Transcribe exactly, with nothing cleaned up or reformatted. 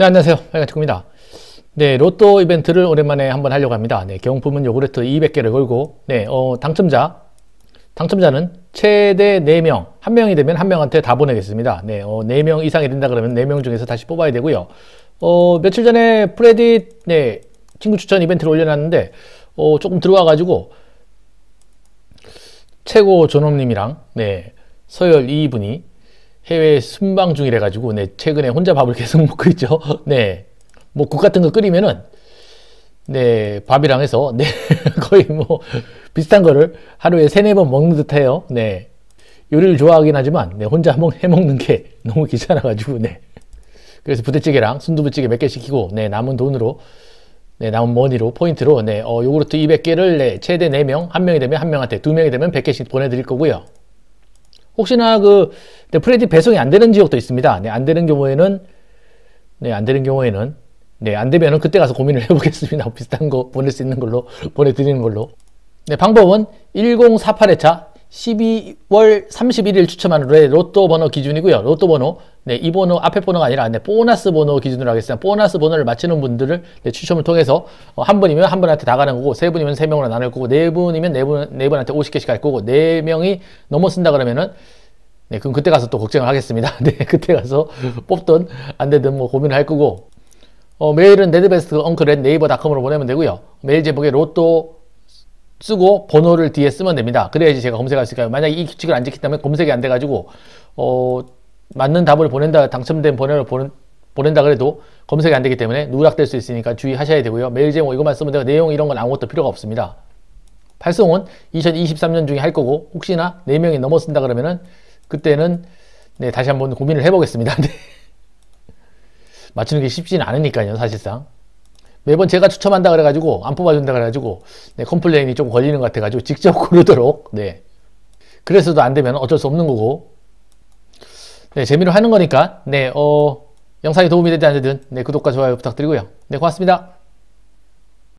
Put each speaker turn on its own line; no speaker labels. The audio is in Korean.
네, 안녕하세요. 빨간치구입니다. 네, 로또 이벤트를 오랜만에 한번 하려고 합니다. 네, 경품은 요구르트 이백 개를 걸고, 네, 어, 당첨자, 당첨자는 최대 네 명, 한 명이 되면 한 명한테 다 보내겠습니다. 네, 어, 네 명 이상이 된다 그러면 네 명 중에서 다시 뽑아야 되고요. 어, 며칠 전에 프레딧, 네, 친구 추천 이벤트를 올려놨는데, 어, 조금 들어와가지고, 최고 존엄님이랑, 네, 서열 이 분이 해외 순방 중이래 가지고, 네, 최근에 혼자 밥을 계속 먹고 있죠. 네, 뭐 국 같은 거 끓이면은, 네, 밥이랑 해서, 네, 거의 뭐 비슷한 거를 하루에 세네 번 먹는 듯 해요. 네, 요리를 좋아하긴 하지만, 네, 혼자 해 먹는 게 너무 귀찮아 가지고, 네, 그래서 부대찌개랑 순두부찌개 몇 개 시키고, 네, 남은 돈으로, 네, 남은 머니로, 포인트로, 네, 어, 요구르트 이백 개를, 네, 최대 네 명, 한 명이 되면 한 명한테, 두 명이 되면 백 개씩 보내드릴 거고요. 혹시나 그, 네, 프레딧 배송이 안 되는 지역도 있습니다. 네, 안 되는 경우에는, 네, 안 되는 경우에는, 네, 안 되면은 그때 가서 고민을 해보겠습니다. 비슷한 거 보낼 수 있는 걸로, 보내드리는 걸로. 네, 방법은 천사십팔 회차 십이월 삼십일 일 추첨하는 로또 번호 기준이고요. 로또 번호, 네, 이 번호, 앞에 번호가 아니라, 네, 보너스 번호 기준으로 하겠습니다. 보너스 번호를 맞히는 분들을, 네, 추첨을 통해서, 어, 한 분이면 한 분한테 다 가는 거고, 세 분이면 세 명으로 나눌 거고, 네 분이면 네 분, 네 분한테 오십 개씩 갈 거고, 네 명이 넘어쓴다 그러면은, 네, 그럼 그때 가서 또 걱정을 하겠습니다. 네, 그때 가서 뽑든 안 되든 뭐 고민을 할 거고, 어, 메일은 레드베스트 엉클 앳 네이버닷컴으로 보내면 되고요. 메일 제목에 로또 쓰고 번호를 뒤에 쓰면 됩니다. 그래야지 제가 검색할 수 있어요. 만약에 이 규칙을 안 지킨다면 검색이 안 돼가지고, 어, 맞는 답을 보낸다, 당첨된 번호를 보낸, 보낸다 그래도 검색이 안 되기 때문에 누락될 수 있으니까 주의하셔야 되고요. 메일 제목 이것만 쓰면 되고, 내용 이런 건 아무것도 필요가 없습니다. 발송은 이천이십삼 년 중에 할 거고, 혹시나 네 명이 넘어쓴다 그러면은, 그때는, 네, 다시 한번 고민을 해보겠습니다. 네. 맞추는 게 쉽지는 않으니까요, 사실상. 매번 제가 추첨한다 그래가지고, 안 뽑아준다 그래가지고, 네, 컴플레인이 좀 걸리는 것 같아가지고, 직접 고르도록, 네. 그래서도 안 되면 어쩔 수 없는 거고, 네, 재미로 하는 거니까, 네, 어, 영상이 도움이 되든 안 되든, 네, 구독과 좋아요 부탁드리고요. 네, 고맙습니다.